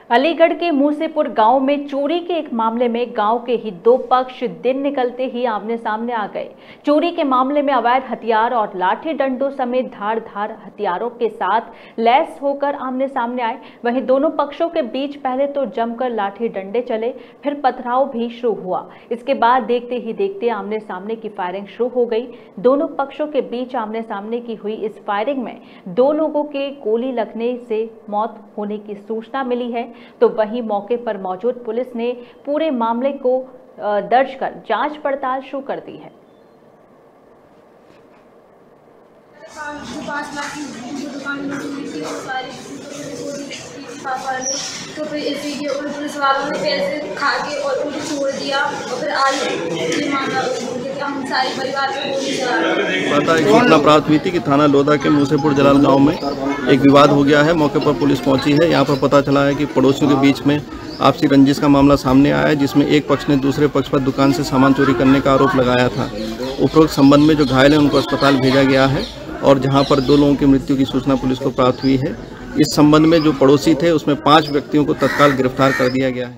अलीगढ़ के मूसेपुर गांव में चोरी के एक मामले में गांव के ही दो पक्ष दिन निकलते ही आमने सामने आ गए। चोरी के मामले में अवैध हथियार और लाठी डंडों समेत धारदार हथियारों के साथ लैस होकर आमने सामने आए। वहीं दोनों पक्षों के बीच पहले तो जमकर लाठी डंडे चले, फिर पथराव भी शुरू हुआ। इसके बाद देखते ही देखते आमने सामने की फायरिंग शुरू हो गई। दोनों पक्षों के बीच आमने सामने की हुई इस फायरिंग में दो लोगों के गोली लगने से मौत होने की सूचना मिली है। तो वहीं मौके पर मौजूद पुलिस ने पूरे मामले को दर्ज कर जांच पड़ताल शुरू कर दी है। 5 लाख की जो दुकान में हुई थी वो सारी पापा ने तो फिर इसीलिए उन पुलिस वालों ने पैसे खा के और उनको छोड़ दिया और फिर आज ये मांगा कि हम सारे परिवार को गोली चला रहे। पता एक घटना प्राप्त हुई थी कि थाना लोधा के मूसेपुर जलाल गांव में एक विवाद हो गया है। मौके पर पुलिस पहुंची है। यहां पर पता चला है कि पड़ोसियों के बीच में आपसी रंजिश का मामला सामने आया है, जिसमें एक पक्ष ने दूसरे पक्ष पर दुकान से सामान चोरी करने का आरोप लगाया था। उपरोक्त संबंध में जो घायल है उनको अस्पताल भेजा गया है और जहां पर 2 लोगों की मृत्यु की सूचना पुलिस को प्राप्त हुई है। इस संबंध में जो पड़ोसी थे उसमें 5 व्यक्तियों को तत्काल गिरफ्तार कर दिया गया है।